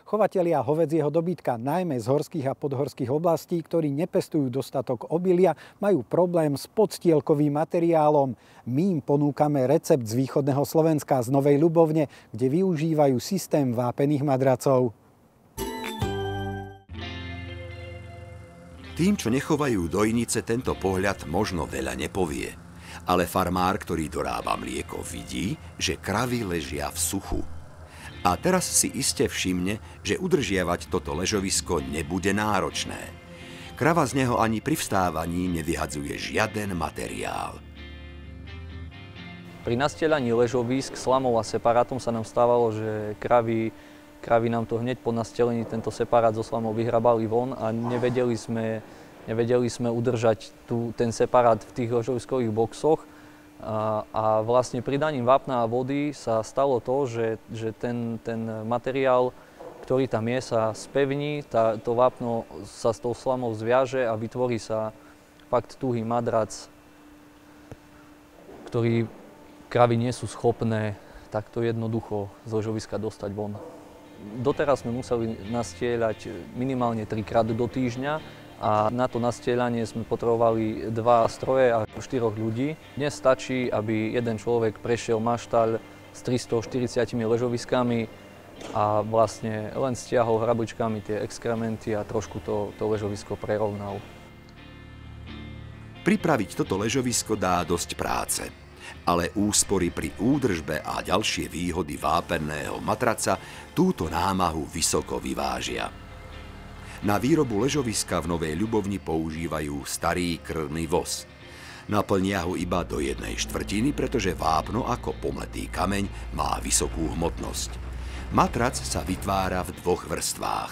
Chovatelia hovädzieho dobytka, najmä z horských a podhorských oblastí, ktorí nepestujú dostatok obilia, majú problém s podstielkovým materiálom. My im ponúkame recept z východného Slovenska, z Novej Ľubovne, kde využívajú systém vápených madracov. Tým, čo nechovajú dojnice, tento pohľad možno veľa nepovie. Ale farmár, ktorý dorába mlieko, vidí, že kravy ležia v suchu. A teraz si iste všimne, že udržiavať toto ležovisko nebude náročné. Krava z neho ani pri vstávaní nevyhadzuje žiaden materiál. Pri nastieľaní ležovísk slamou a separátom sa nám stávalo, že kravy nám to hneď po nastelení tento separát so slamou vyhrabali von a nevedeli sme udržať ten separát v tých ležoviskových boxoch. A vlastne pridaním vápna a vody sa stalo to, že ten materiál, ktorý tam je, sa spevní, to vápno sa s tou slamou zviaže a vytvorí sa fakt tuhý madrac, ktorý kravy nie sú schopné takto jednoducho z ležoviska dostať von. Doteraz sme museli nastieľať minimálne 3-krát do týždňa a na to nastieľanie sme potrebovali 2 stroje a 4 ľudí. Dnes stačí, aby jeden človek prešiel maštaľ s 340 ležoviskami a vlastne len stiahol hrabličkami tie exkrementy a trošku to ležovisko prerovnal. Pripraviť toto ležovisko dá dosť práce. Ale úspory pri údržbe a ďalšie výhody vápenného matraca túto námahu vysoko vyvážia. Na výrobu ležoviska v Novej Ľubovni používajú starý krvný voz. Naplnia ho iba do 1/4, pretože vápno ako pomletý kameň má vysokú hmotnosť. Matrac sa vytvára v 2 vrstvách.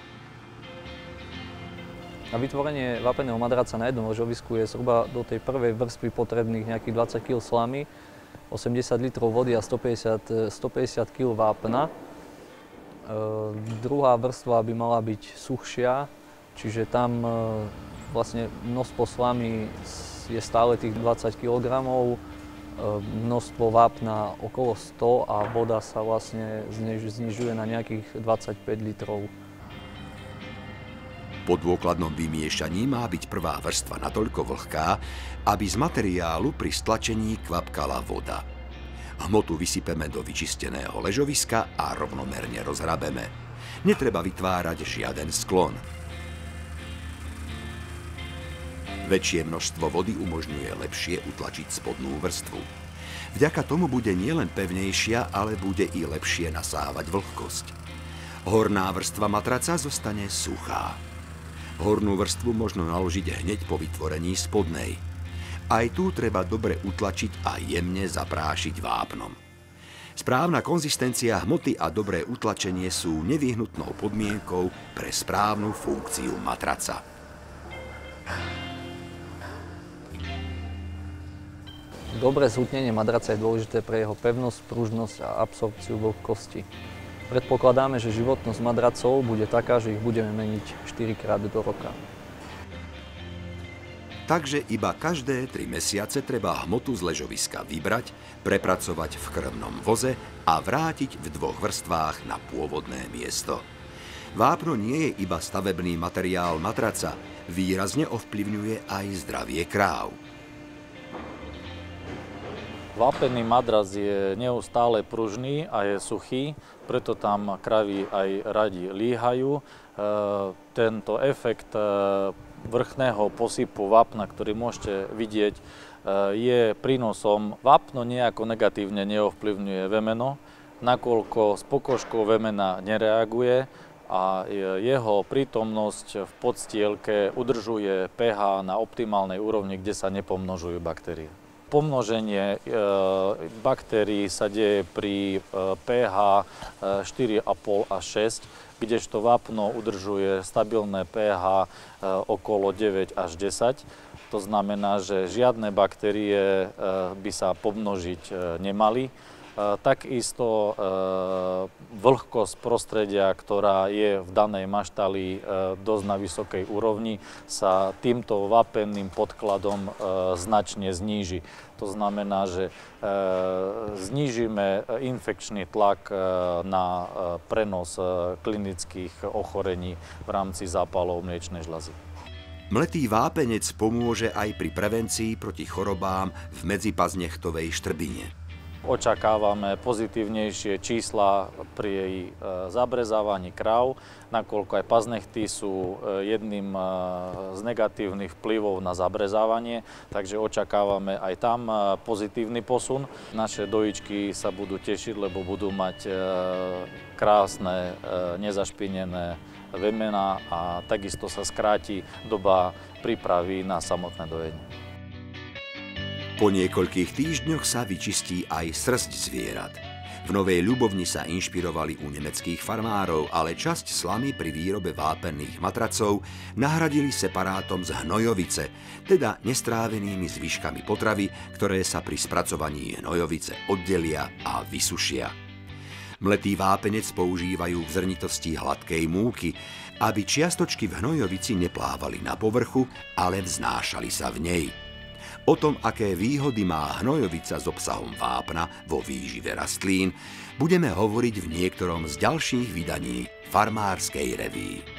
Na vytvorenie vápeného madraca na jednom ležovisku je zhruba do tej prvej vrstvy potrebných nejakých 20 kg slamy, 80 litrov vody a 150 kg vápna. Druhá vrstva by mala byť suchšia, čiže tam vlastne množstvo slamy je stále tých 20 kg, množstvo vápna okolo 100 a voda sa vlastne znižuje na nejakých 25 litrov. Po dôkladnom vymiešaní má byť prvá vrstva natoľko vlhká, aby z materiálu pri stlačení kvapkala voda. Hmotu vysypeme do vyčisteného ležoviska a rovnomerne rozhrabeme. Netreba vytvárať žiaden sklon. Väčšie množstvo vody umožňuje lepšie utlačiť spodnú vrstvu. Vďaka tomu bude nielen pevnejšia, ale bude i lepšie nasávať vlhkosť. Horná vrstva matraca zostane suchá. Hornú vrstvu možno naložiť hneď po vytvorení spodnej. Aj tu treba dobre utlačiť a jemne zaprášiť vápnom. Správna konzistencia hmoty a dobré utlačenie sú nevyhnutnou podmienkou pre správnu funkciu matraca. Dobré zhutnenie madraca je dôležité pre jeho pevnosť, pružnosť a absorpciu vlhkosti. Predpokladáme, že životnosť madracov bude taká, že ich budeme meniť 4-krát do roka. Takže iba každé 3 mesiace treba hmotu z ležoviska vybrať, prepracovať v krvnom voze a vrátiť v 2 vrstvách na pôvodné miesto. Vápno nie je iba stavebný materiál matraca, výrazne ovplyvňuje aj zdravie kráv. Vápený madrac je neustále pružný a je suchý, preto tam kravy aj radi líhajú. Tento efekt vrchného posypu vápna, ktorý môžete vidieť, je prínosom. Vápno nejako negatívne neovplyvňuje vemeno, nakoľko s pokožkou vemena nereaguje a jeho prítomnosť v podstielke udržuje pH na optimálnej úrovni, kde sa nepomnožujú baktérie. Pomnoženie baktérií sa deje pri pH 4,5 až 6, kdežto vápno udržuje stabilné pH okolo 9 až 10. To znamená, že žiadne baktérie by sa pomnožiť nemali. Takisto vlhkosť prostredia, ktorá je v danej maštali dosť na vysokej úrovni, sa týmto vápenným podkladom značne zníži. To znamená, že znížime infekčný tlak na prenos klinických ochorení v rámci zápalov mliečnej žľazy. Mletý vápenec pomôže aj pri prevencii proti chorobám v medzipazhnechtovej štrbine. Očakávame pozitívnejšie čísla pri jej zabrezávaní kráv, nakoľko aj paznechty sú jedným z negatívnych vplyvov na zabrezávanie, takže očakávame aj tam pozitívny posun. Naše dojičky sa budú tešiť, lebo budú mať krásne, nezašpinené vemená a takisto sa skráti doba prípravy na samotné dojenie. Po niekoľkých týždňoch sa vyčistí aj srsť zvierat. V Novej Ľubovni sa inšpirovali u nemeckých farmárov, ale časť slamy pri výrobe vápenných matracov nahradili separátom z hnojovice, teda nestrávenými zvyškami potravy, ktoré sa pri spracovaní hnojovice oddelia a vysušia. Mletý vápenec používajú v zrnitosti hladkej múky, aby čiastočky v hnojovici neplávali na povrchu, ale vznášali sa v nej. O tom, aké výhody má hnojovica s obsahom vápna vo výžive rastlín, budeme hovoriť v niektorom z ďalších vydaní Farmárskej revue.